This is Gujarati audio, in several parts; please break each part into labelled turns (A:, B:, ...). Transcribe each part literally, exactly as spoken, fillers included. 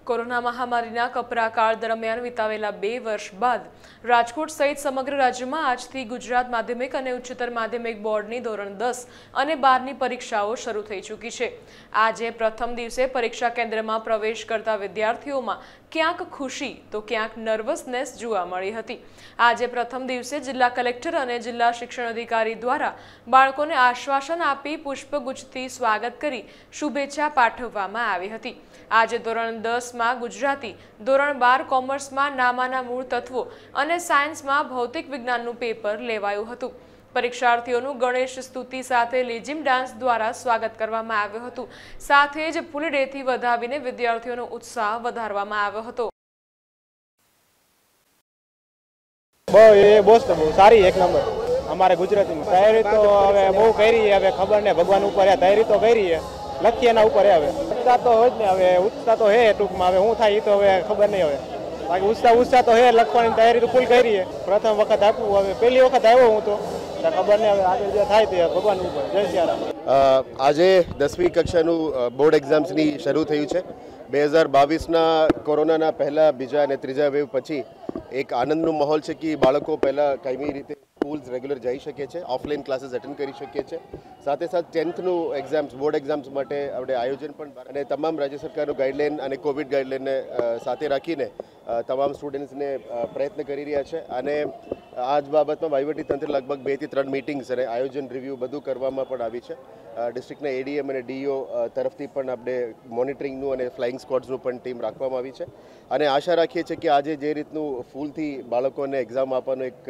A: કોરોના મહામારીના કપરા કાળ દરમિયાન વિતાવેલા બે વર્ષ બાદ રાજકોટ સહિત સમગ્ર રાજ્યમાં આજથી ગુજરાત માધ્યમિક અને ઉચ્ચતર માધ્યમિક બોર્ડની ધોરણ દસ અને બાર ની પરીક્ષાઓ શરૂ થઈ ચૂકી છે। આજે પ્રથમ દિવસે પરીક્ષા કેન્દ્રમાં પ્રવેશ કરતા વિદ્યાર્થીઓમાં ક્યાંક ખુશી તો ક્યાંક નર્વસનેસ જોવા મળી હતી। આજે પ્રથમ દિવસે જિલ્લા કલેક્ટર અને જિલ્લા શિક્ષણ અધિકારી દ્વારા બાળકોને આશ્વાસન આપી પુષ્પગુચ્છથી સ્વાગત કરી શુભેચ્છા પાઠવવામાં આવી હતી। આજે ધોરણ દસ માં ગુજરાતી, ધોરણ બાર કોમર્સમાં નામાના મૂળ તત્વો અને સાયન્સમાં ભૌતિક વિજ્ઞાનનું પેપર લેવાયું હતું। પરીક્ષાર્થીઓનું ગણેશ સ્તુતિ સાથે લેઝિમ ડાન્સ દ્વારા સ્વાગત કરવામાં આવ્યું હતું। સાથે જ ફૂલડેથી વધાવીને વિદ્યાર્થીઓનો ઉત્સાહ વધારવામાં આવ્યો હતો।
B: બહુ એ બોસ્ટ બહુ સારી એક નંબર અમારે ગુજરાતીમાં તૈયારી તો હવે બહુ કરી છે। હવે ખબર ને ભગવાન ઉપર તૈયારી તો કરી છે, લખી એના ઉપર હવે ઉત્સાહ તો હોય જ ને। હવે ઉત્સાહ તો હે ટૂંકમાં, હવે હું થાય એ તો હવે ખબર નહીં। હવે બાકી ઉત્સાહ ઉત્સાહ તો હે, લખવાની તૈયારી તો ફૂલ કરી છે। પ્રથમ વખત આપવું, હવે પહેલી વખત આવ્યો હું તો ખબર નહીં, હવે આગળ જે થાય તે ભગવાન ઉપર। જય સિયારામ।
C: આજે દસમી કક્ષાનું બોર્ડ એક્ઝામ્સની શરૂ થયું છે। બે હજાર બાવીસના કોરોનાના પહેલા, બીજા અને ત્રીજા વેવ પછી એક આનંદનો માહોલ છે કે બાળકો પહેલાં કાયમી રીતે સ્કૂલ્સ રેગ્યુલર જઈ શકે છે, ઓફલાઈન ક્લાસીસ અટેન્ડ કરી શકીએ છીએ। સાથે સાથે ટેન્થનું એક્ઝામ્સ, બોર્ડ એક્ઝામ્સ માટે આપણે આયોજન પણ અને તમામ રાજ્ય સરકારનું ગાઈડલાઇન અને કોવિડ ગાઈડલાઇનને સાથે રાખીને તમામ સ્ટુડન્ટ્સને પ્રયત્ન કરી રહ્યા છે। અને આ જ બાબતમાં વહીવટી તંત્ર લગભગ બે થી ત્રણ મિટિંગ્સ અને આયોજન રિવ્યૂ બધું કરવામાં પણ આવી છે। ડિસ્ટ્રિક્ટના એડીએમ અને ડીઈઓ તરફથી પણ આપણે મોનિટરિંગનું અને ફ્લાઇંગ સ્ક્વોડ્સનું પણ ટીમ રાખવામાં આવી છે। અને આશા રાખીએ છીએ કે આજે જે રીતનું ફૂલથી બાળકોને એક્ઝામ આપવાનું એક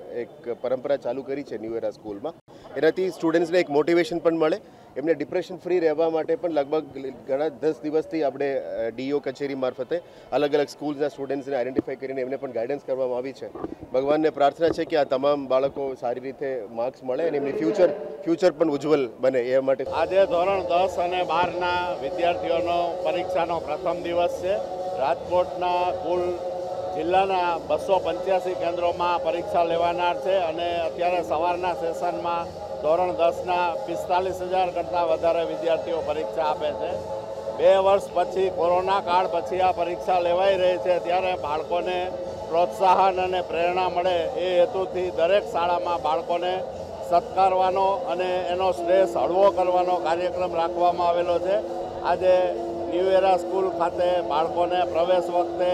C: એક પરંપરા ચાલુ કરી છે ન્યૂ એરા સ્કૂલમાં, એનાથી સ્ટુડન્ટ્સને એક મોટિવેશન પણ મળે, એમને ડિપ્રેશન ફ્રી રહેવા માટે પણ લગભગ ઘણા દસ દિવસથી આપણે ડીઈઓ કચેરી મારફતે અલગ અલગ સ્કૂલ્સના સ્ટુડન્ટ્સને આઈડેન્ટિફાઈ કરીને એમને પણ ગાઈડન્સ કરવામાં આવી છે। ભગવાનને પ્રાર્થના છે કે આ તમામ બાળકો સારી રીતે માર્ક્સ મળે અને એમની ફ્યુચર ફ્યુચર પણ ઉજ્જવલ બને એ માટે।
D: આજે ધોરણ દસ અને બારના વિદ્યાર્થીઓનો પરીક્ષાનો પ્રથમ દિવસ છે। રાજકોટના કુલ જિલ્લાના બસો પંચ્યાસી કેન્દ્રોમાં પરીક્ષા લેવાનાર છે અને અત્યારે સવારના સેશનમાં ધોરણ દસના પિસ્તાલીસ હજાર કરતાં વધારે વિદ્યાર્થીઓ પરીક્ષા આપે છે। બે વર્ષ પછી, કોરોના કાળ પછી આ પરીક્ષા લેવાઈ રહી છે, ત્યારે બાળકોને પ્રોત્સાહન અને પ્રેરણા મળે એ હેતુથી દરેક શાળામાં બાળકોને સત્કારવાનો અને એનો સ્ટ્રેસ હળવો કરવાનો કાર્યક્રમ રાખવામાં આવેલો છે। આજે ન્યૂ એરા સ્કૂલ ખાતે બાળકોને પ્રવેશ વખતે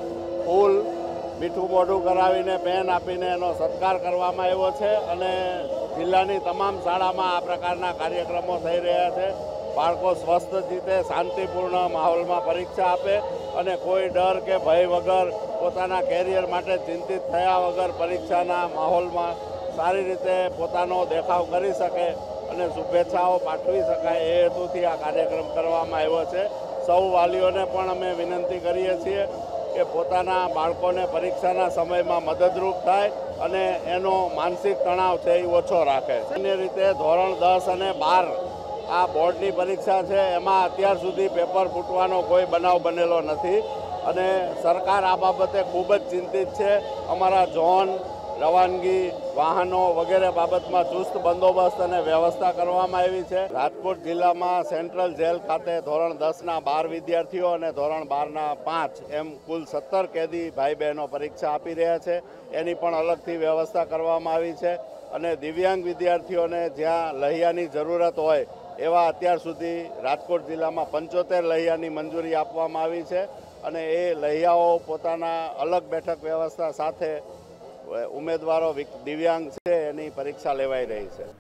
D: ફૂલ, મીઠું મોઢું કરાવીને પેન આપીને એનો સત્કાર કરવામાં આવ્યો છે અને જિલ્લાની તમામ શાળામાં આ પ્રકારના કાર્યક્રમો થઈ રહ્યા છે। બાળકો સ્વસ્થ રીતે શાંતિપૂર્ણ માહોલમાં પરીક્ષા આપે અને કોઈ ડર કે ભય વગર, પોતાના કેરિયર માટે ચિંતિત થયા વગર પરીક્ષાના માહોલમાં સારી રીતે પોતાનો દેખાવ કરી શકે અને શુભેચ્છાઓ પાઠવી શકાય એ હેતુથી આ કાર્યક્રમ કરવામાં આવ્યો છે। સૌ વાલીઓને પણ અમે વિનંતી કરીએ છીએ કે પોતાના બાળકોને પરીક્ષાના સમયમાં મદદરૂપ થાય અને એનો માનસિક તણાવ છે એ ઓછો રાખે। સામાન્ય રીતે ધોરણ દસ અને બાર આ બોર્ડની પરીક્ષા છે, એમાં અત્યાર સુધી પેપર ફૂટવાનો કોઈ બનાવ બનેલો નથી અને સરકાર આ બાબતે ખૂબ જ ચિંતિત છે। અમારા ઝોન, રવાનગી, વાહનો વગેરે બાબતમાં ચુસ્ત બંદોબસ્ત અને વ્યવસ્થા કરવામાં આવી છે। રાજકોટ જિલ્લામાં સેન્ટ્રલ જેલ ખાતે ધોરણ દસના બાર વિદ્યાર્થીઓ અને ધોરણ બારના પાંચ એમ કુલ સત્તર કેદી ભાઈ બહેનો પરીક્ષા આપી રહ્યા છે, એની પણ અલગથી વ્યવસ્થા કરવામાં આવી છે। અને દિવ્યાંગ વિદ્યાર્થીઓને જ્યાં લહિયાની જરૂરત હોય એવા અત્યાર સુધી રાજકોટ જિલ્લામાં પંચોતેર લહિયાની મંજૂરી આપવામાં આવી છે અને એ લહિયાઓ પોતાના અલગ બેઠક વ્યવસ્થા સાથે ઉમેદવારો દિવ્યાંગ છે એની પરીક્ષા લેવાઈ રહી છે।